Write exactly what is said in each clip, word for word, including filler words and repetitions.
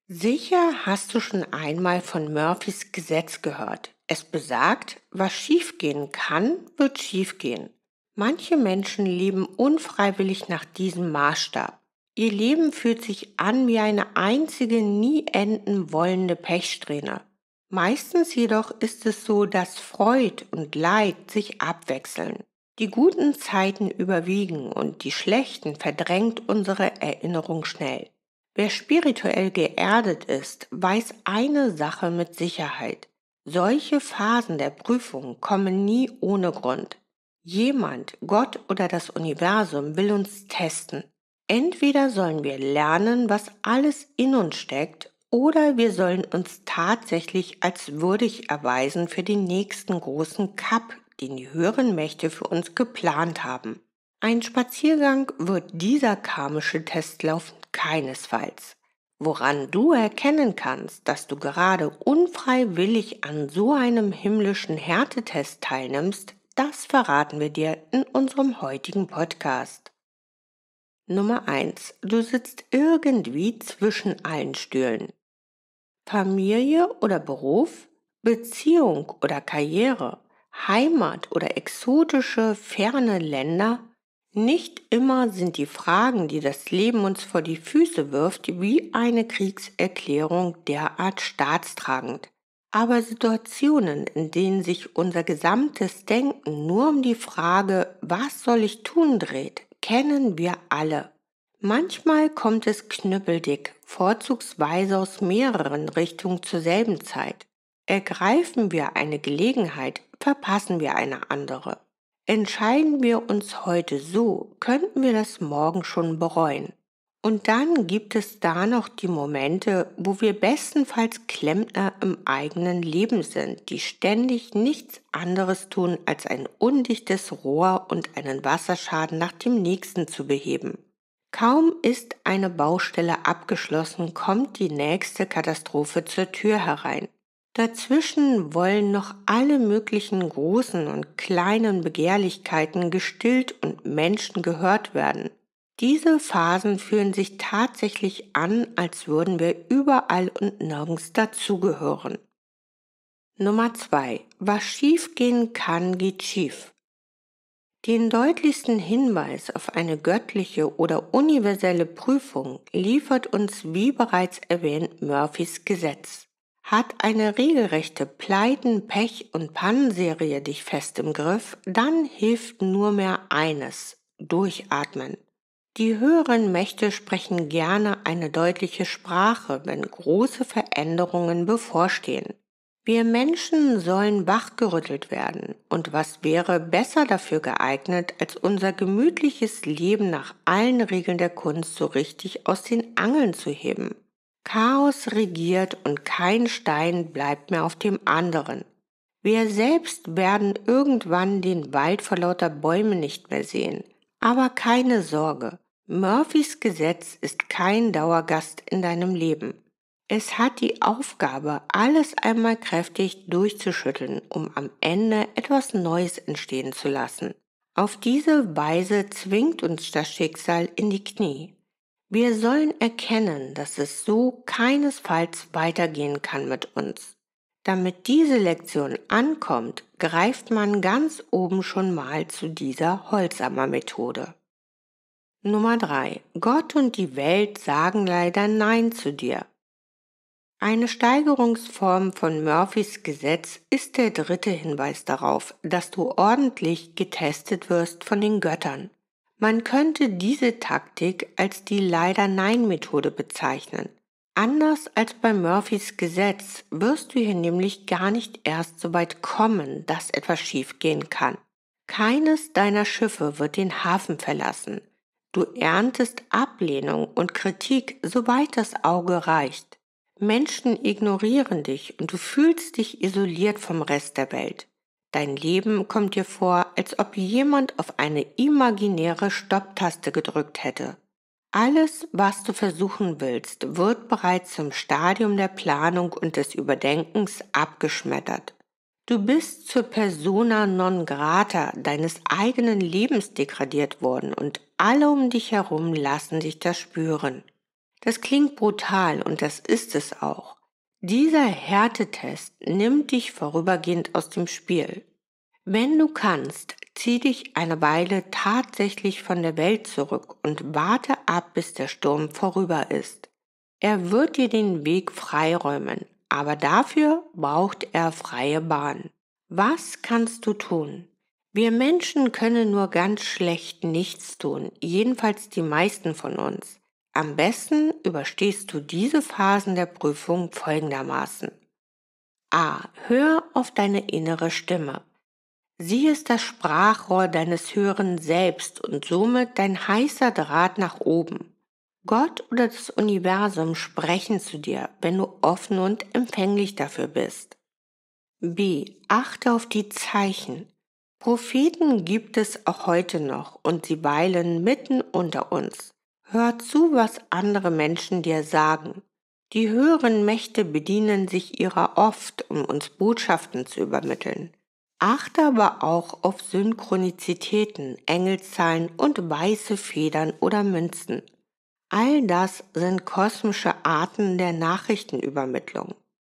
Sicher hast du schon einmal von Murphys Gesetz gehört. Es besagt, was schiefgehen kann, wird schiefgehen. Manche Menschen leben unfreiwillig nach diesem Maßstab. Ihr Leben fühlt sich an wie eine einzige nie enden wollende Pechsträhne. Meistens jedoch ist es so, dass Freud und Leid sich abwechseln. Die guten Zeiten überwiegen und die schlechten verdrängt unsere Erinnerung schnell. Wer spirituell geerdet ist, weiß eine Sache mit Sicherheit. Solche Phasen der Prüfung kommen nie ohne Grund. Jemand, Gott oder das Universum will uns testen. Entweder sollen wir lernen, was alles in uns steckt, oder wir sollen uns tatsächlich als würdig erweisen für den nächsten großen Cup, den die höheren Mächte für uns geplant haben. Ein Spaziergang wird dieser karmische Testlauf keinesfalls. Woran du erkennen kannst, dass du gerade unfreiwillig an so einem himmlischen Härtetest teilnimmst, das verraten wir dir in unserem heutigen Podcast. Nummer eins. Du sitzt irgendwie zwischen allen Stühlen. Familie oder Beruf, Beziehung oder Karriere, Heimat oder exotische, ferne Länder. Nicht immer sind die Fragen, die das Leben uns vor die Füße wirft, wie eine Kriegserklärung derart staatstragend. Aber Situationen, in denen sich unser gesamtes Denken nur um die Frage, was soll ich tun, dreht, kennen wir alle. Manchmal kommt es knüppeldick, vorzugsweise aus mehreren Richtungen zur selben Zeit. Ergreifen wir eine Gelegenheit, verpassen wir eine andere. Entscheiden wir uns heute so, könnten wir das morgen schon bereuen. Und dann gibt es da noch die Momente, wo wir bestenfalls Klempner im eigenen Leben sind, die ständig nichts anderes tun, als ein undichtes Rohr und einen Wasserschaden nach dem nächsten zu beheben. Kaum ist eine Baustelle abgeschlossen, kommt die nächste Katastrophe zur Tür herein. Dazwischen wollen noch alle möglichen großen und kleinen Begehrlichkeiten gestillt und Menschen gehört werden. Diese Phasen fühlen sich tatsächlich an, als würden wir überall und nirgends dazugehören. Nummer zwei. Was schiefgehen kann, geht schief. Den deutlichsten Hinweis auf eine göttliche oder universelle Prüfung liefert uns, wie bereits erwähnt, Murphys Gesetz. Hat eine regelrechte Pleiten-, Pech- und Pannenserie dich fest im Griff, dann hilft nur mehr eines: Durchatmen. Die höheren Mächte sprechen gerne eine deutliche Sprache, wenn große Veränderungen bevorstehen. Wir Menschen sollen wachgerüttelt werden, und was wäre besser dafür geeignet, als unser gemütliches Leben nach allen Regeln der Kunst so richtig aus den Angeln zu heben. Chaos regiert und kein Stein bleibt mehr auf dem anderen. Wir selbst werden irgendwann den Wald vor lauter Bäumen nicht mehr sehen. Aber keine Sorge, Murphys Gesetz ist kein Dauergast in deinem Leben. Es hat die Aufgabe, alles einmal kräftig durchzuschütteln, um am Ende etwas Neues entstehen zu lassen. Auf diese Weise zwingt uns das Schicksal in die Knie. Wir sollen erkennen, dass es so keinesfalls weitergehen kann mit uns. Damit diese Lektion ankommt, greift man ganz oben schon mal zu dieser Holzhammer-Methode. Nummer drei. Gott und die Welt sagen leider Nein zu dir. Eine Steigerungsform von Murphys Gesetz ist der dritte Hinweis darauf, dass du ordentlich getestet wirst von den Göttern. Man könnte diese Taktik als die Leider-Nein-Methode bezeichnen. Anders als bei Murphys Gesetz wirst du hier nämlich gar nicht erst so weit kommen, dass etwas schiefgehen kann. Keines deiner Schiffe wird den Hafen verlassen. Du erntest Ablehnung und Kritik, soweit das Auge reicht. Menschen ignorieren dich und du fühlst dich isoliert vom Rest der Welt. Dein Leben kommt dir vor, als ob jemand auf eine imaginäre Stopptaste gedrückt hätte. Alles, was du versuchen willst, wird bereits im Stadium der Planung und des Überdenkens abgeschmettert. Du bist zur persona non grata deines eigenen Lebens degradiert worden und alle um dich herum lassen sich das spüren. Das klingt brutal und das ist es auch. Dieser Härtetest nimmt dich vorübergehend aus dem Spiel. Wenn du kannst, zieh dich eine Weile tatsächlich von der Welt zurück und warte ab, bis der Sturm vorüber ist. Er wird dir den Weg freiräumen, aber dafür braucht er freie Bahn. Was kannst du tun? Wir Menschen können nur ganz schlecht nichts tun, jedenfalls die meisten von uns. Am besten überstehst du diese Phasen der Prüfung folgendermaßen. A. Hör auf deine innere Stimme. Sie ist das Sprachrohr deines höheren Selbst und somit dein heißer Draht nach oben. Gott oder das Universum sprechen zu dir, wenn du offen und empfänglich dafür bist. B. Achte auf die Zeichen. Propheten gibt es auch heute noch und sie weilen mitten unter uns. Hör zu, was andere Menschen dir sagen. Die höheren Mächte bedienen sich ihrer oft, um uns Botschaften zu übermitteln. Achte aber auch auf Synchronizitäten, Engelszahlen und weiße Federn oder Münzen. All das sind kosmische Arten der Nachrichtenübermittlung.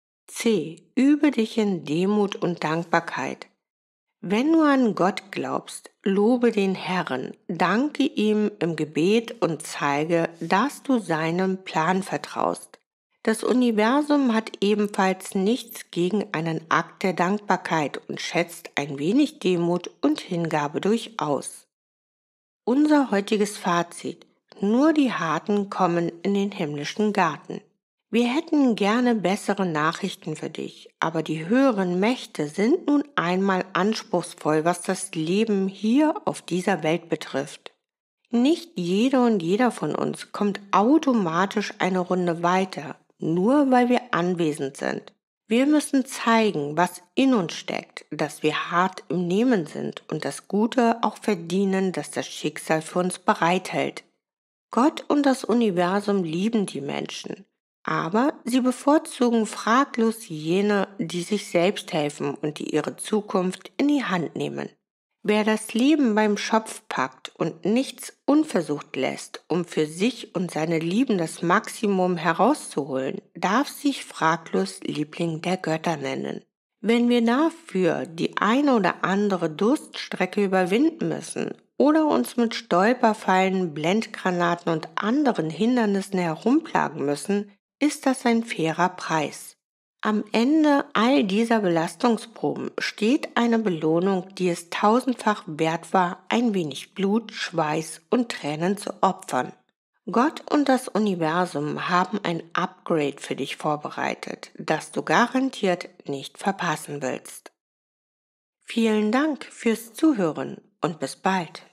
C. Übe dich in Demut und Dankbarkeit. Wenn du an Gott glaubst, lobe den Herrn, danke ihm im Gebet und zeige, dass du seinem Plan vertraust. Das Universum hat ebenfalls nichts gegen einen Akt der Dankbarkeit und schätzt ein wenig Demut und Hingabe durchaus. Unser heutiges Fazit: Nur die Harten kommen in den himmlischen Garten. Wir hätten gerne bessere Nachrichten für dich, aber die höheren Mächte sind nun einmal anspruchsvoll, was das Leben hier auf dieser Welt betrifft. Nicht jede und jeder von uns kommt automatisch eine Runde weiter, nur weil wir anwesend sind. Wir müssen zeigen, was in uns steckt, dass wir hart im Nehmen sind und das Gute auch verdienen, das das Schicksal für uns bereithält. Gott und das Universum lieben die Menschen. Aber sie bevorzugen fraglos jene, die sich selbst helfen und die ihre Zukunft in die Hand nehmen. Wer das Leben beim Schopf packt und nichts unversucht lässt, um für sich und seine Lieben das Maximum herauszuholen, darf sich fraglos Liebling der Götter nennen. Wenn wir dafür die eine oder andere Durststrecke überwinden müssen oder uns mit Stolperfallen, Blendgranaten und anderen Hindernissen herumplagen müssen, ist das ein fairer Preis. Am Ende all dieser Belastungsproben steht eine Belohnung, die es tausendfach wert war, ein wenig Blut, Schweiß und Tränen zu opfern. Gott und das Universum haben ein Upgrade für dich vorbereitet, das du garantiert nicht verpassen willst. Vielen Dank fürs Zuhören und bis bald.